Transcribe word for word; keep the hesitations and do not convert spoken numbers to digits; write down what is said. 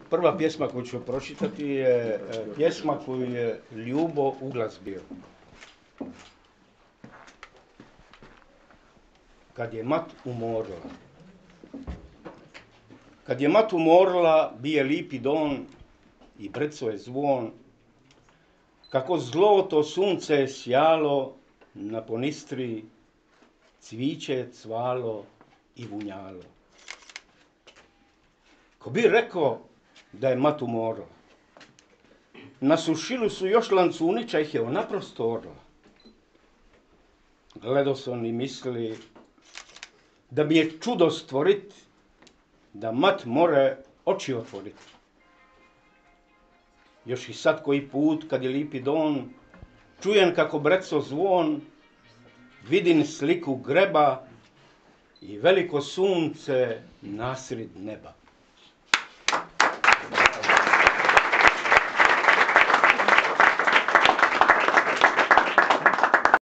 Prva pjesma koju ću pročitati je pjesma koju je Ljubo uglazbio. Kad je mat umorila. Kad je mat umorila, bije lipi don i breco je zvon, kako zloto sunce je sjalo na ponistri, cviće je cvalo i vunjalo. Ko bi rekao da je mat umorila. Na sušilu su još lancunića, ih je ona prostorila. Gledao sam i misli da mi je čudo stvorit, da mat more oči otvorit. Još i sad koji put, kad je lipi don, čujem kako breco zvon, vidim sliku greba i veliko sunce nasred neba.